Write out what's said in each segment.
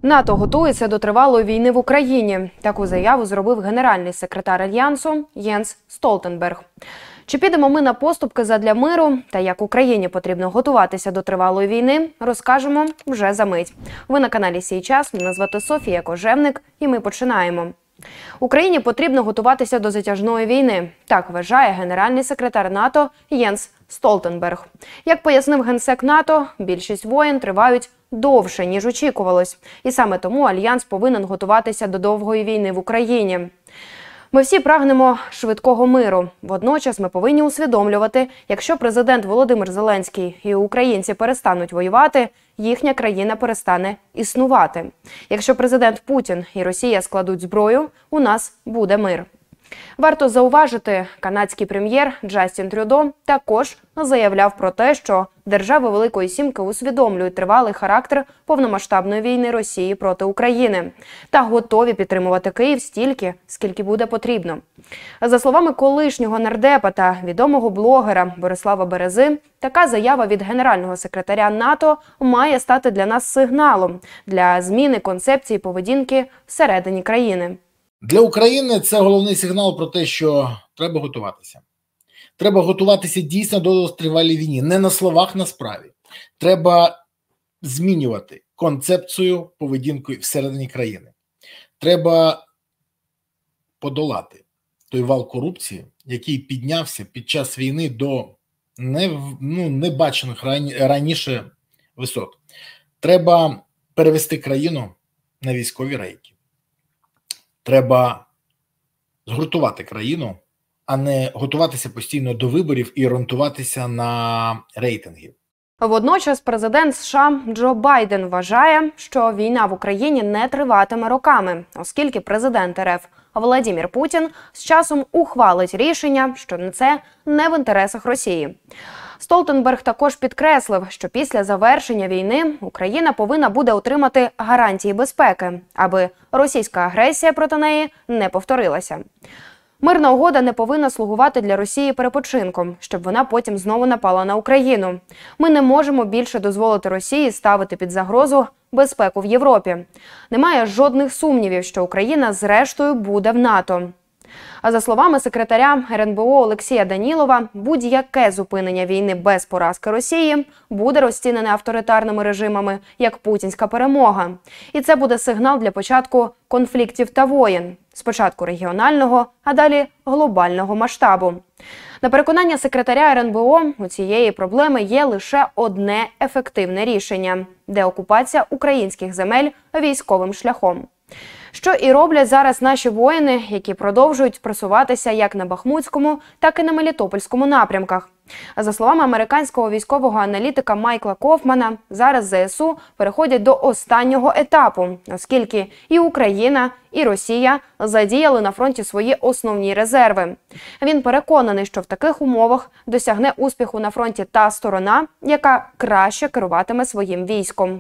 НАТО готується до тривалої війни в Україні. Таку заяву зробив генеральний секретар Альянсу Єнс Столтенберг. Чи підемо ми на поступки задля миру та як Україні потрібно готуватися до тривалої війни, розкажемо вже за мить. Ви на каналі «Сій час», мене звати Софія Кожевник і ми починаємо. Україні потрібно готуватися до затяжної війни. Так вважає генеральний секретар НАТО Єнс Столтенберг. Як пояснив генсек НАТО, більшість воєн тривають довше, ніж очікувалось. І саме тому Альянс повинен готуватися до довгої війни в Україні. Ми всі прагнемо швидкого миру. Водночас ми повинні усвідомлювати, якщо президент Володимир Зеленський і українці перестануть воювати, їхня країна перестане існувати. Якщо президент Путін і Росія складуть зброю, у нас буде мир. Варто зауважити, канадський прем'єр Джастін Трюдо також заявляв про те, що держави Великої Сімки усвідомлюють тривалий характер повномасштабної війни Росії проти України та готові підтримувати Київ стільки, скільки буде потрібно. За словами колишнього нардепа та відомого блогера Борислава Берези, така заява від генерального секретаря НАТО має стати для нас сигналом для зміни концепції поведінки всередині країни. Для України це головний сигнал про те, що треба готуватися. Треба готуватися дійсно до тривалої війни. Не на словах, на справі. Треба змінювати концепцію поведінки всередині країни. Треба подолати той вал корупції, який піднявся під час війни до небачених раніше висот. Треба перевести країну на військові рейки. Треба згуртувати країну, а не готуватися постійно до виборів і орієнтуватися на рейтинги. Водночас президент США Джо Байден вважає, що війна в Україні не триватиме роками, оскільки президент РФ Володимир Путін з часом ухвалить рішення, що це не в інтересах Росії. Столтенберг також підкреслив, що після завершення війни Україна повинна буде отримати гарантії безпеки, аби російська агресія проти неї не повторилася. Мирна угода не повинна слугувати для Росії перепочинком, щоб вона потім знову напала на Україну. Ми не можемо більше дозволити Росії ставити під загрозу безпеку в Європі. Немає жодних сумнівів, що Україна зрештою буде в НАТО. А за словами секретаря РНБО Олексія Данілова, будь-яке зупинення війни без поразки Росії буде розцінене авторитарними режимами як путінська перемога. І це буде сигнал для початку конфліктів та воєн. Спочатку регіонального, а далі глобального масштабу. На переконання секретаря РНБО, у цієї проблеми є лише одне ефективне рішення – деокупація українських земель військовим шляхом. Що і роблять зараз наші воїни, які продовжують просуватися як на Бахмутському, так і на Мелітопольському напрямках. За словами американського військового аналітика Майкла Кофмана, зараз ЗСУ переходять до останнього етапу, оскільки і Україна, і Росія задіяли на фронті свої основні резерви. Він переконаний, що в таких умовах досягне успіху на фронті та сторона, яка краще керуватиме своїм військом.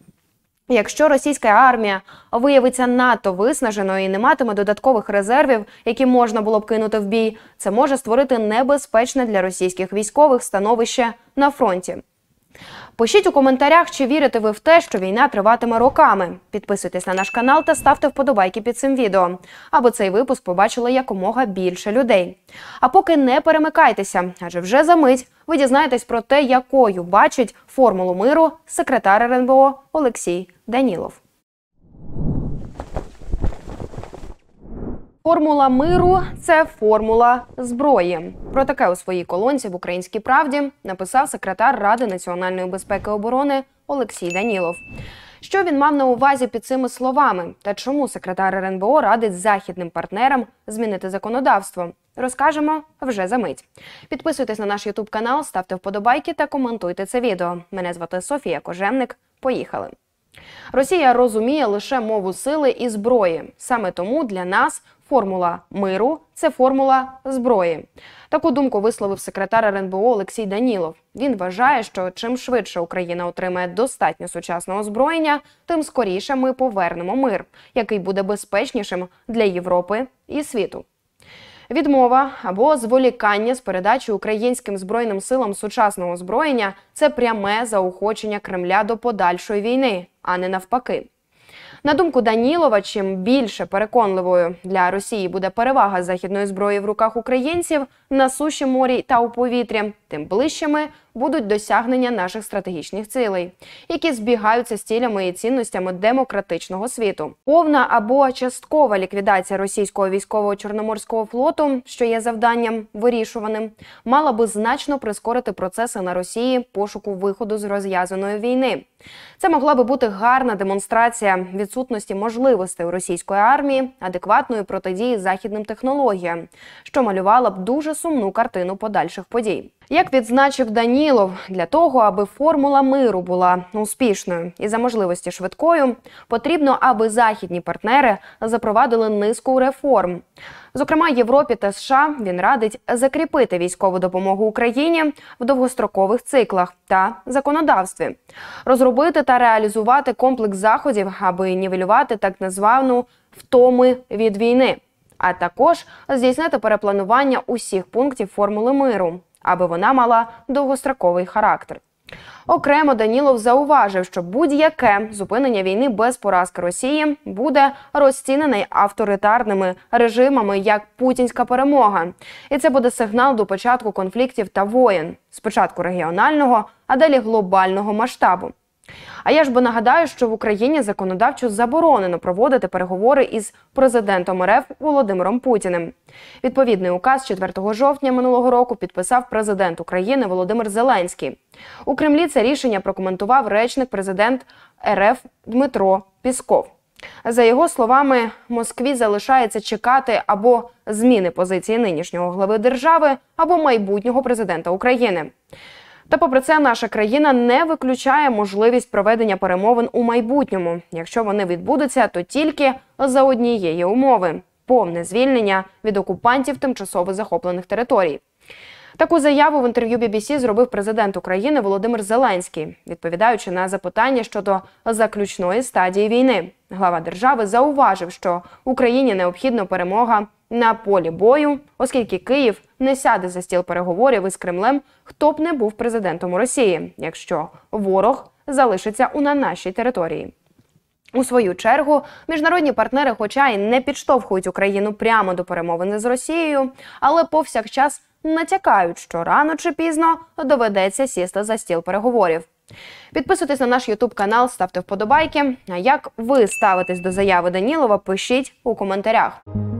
Якщо російська армія виявиться надто виснаженою і не матиме додаткових резервів, які можна було б кинути в бій, це може створити небезпечне для російських військових становище на фронті. Пишіть у коментарях, чи вірите ви в те, що війна триватиме роками. Підписуйтесь на наш канал та ставте вподобайки під цим відео, аби цей випуск побачили якомога більше людей. А поки не перемикайтеся, адже вже за мить ви дізнаєтесь про те, якою бачить формулу миру секретар РНБО Олексій Данілов. Формула миру – це формула зброї. Про таке у своїй колонці в «Українській правді» написав секретар Ради національної безпеки і оборони Олексій Данілов. Що він мав на увазі під цими словами? Та чому секретар РНБО радить західним партнерам змінити законодавство? Розкажемо вже за мить. Підписуйтесь на наш YouTube канал, ставте вподобайки та коментуйте це відео. Мене звати Софія Кожевник. Поїхали! Росія розуміє лише мову сили і зброї. Саме тому для нас формула миру – це формула зброї. Таку думку висловив секретар РНБО Олексій Данілов. Він вважає, що чим швидше Україна отримає достатньо сучасного озброєння, тим скоріше ми повернемо мир, який буде безпечнішим для Європи і світу. Відмова або зволікання з передачі українським Збройним силам сучасного озброєння – це пряме заохочення Кремля до подальшої війни, а не навпаки. На думку Данілова, чим більше переконливою для Росії буде перевага західної зброї в руках українців на суші, морі та у повітрі, тим ближчими будуть досягнення наших стратегічних цілей, які збігаються з цілями і цінностями демократичного світу. Повна або часткова ліквідація російського військового Чорноморського флоту, що є завданням вирішуваним, мала би значно прискорити процеси на Росії пошуку виходу з розв'язаної війни. Це могла би бути гарна демонстрація відсутності можливостей у російської армії адекватної протидії західним технологіям, що малювала б дуже сумну картину подальших подій. Як відзначив Данілов, для того, аби формула миру була успішною і за можливості швидкою, потрібно, аби західні партнери запровадили низку реформ. Зокрема, Європі та США він радить закріпити військову допомогу Україні в довгострокових циклах та законодавстві, розробити та реалізувати комплекс заходів, аби нівелювати так названу «втоми від війни», а також здійснити перепланування усіх пунктів формули миру, аби вона мала довгостроковий характер. Окремо Данілов зауважив, що будь-яке зупинення війни без поразки Росії буде розцінене авторитарними режимами як путінська перемога. І це буде сигнал до початку конфліктів та воєн, спочатку регіонального, а далі глобального масштабу. А я ж би нагадаю, що в Україні законодавчо заборонено проводити переговори із президентом РФ Володимиром Путіним. Відповідний указ 4 жовтня минулого року підписав президент України Володимир Зеленський. У Кремлі це рішення прокоментував речник президента РФ Дмитро Пісков. За його словами, Москві залишається чекати або зміни позиції нинішнього глави держави, або майбутнього президента України. Та попри це, наша країна не виключає можливість проведення перемовин у майбутньому. Якщо вони відбудуться, то тільки за однієї умови – повне звільнення від окупантів тимчасово захоплених територій. Таку заяву в інтерв'ю BBC зробив президент України Володимир Зеленський, відповідаючи на запитання щодо заключної стадії війни. Глава держави зауважив, що Україні необхідна перемога на полі бою, оскільки Київ не сяде за стіл переговорів із Кремлем, хто б не був президентом Росії, якщо ворог залишиться на нашій території. У свою чергу, міжнародні партнери, хоча й не підштовхують Україну прямо до перемовин з Росією, але повсякчас натякають, що рано чи пізно доведеться сісти за стіл переговорів. Підписуйтесь на наш YouTube-канал, ставте вподобайки. А як ви ставитесь до заяви Данілова, пишіть у коментарях.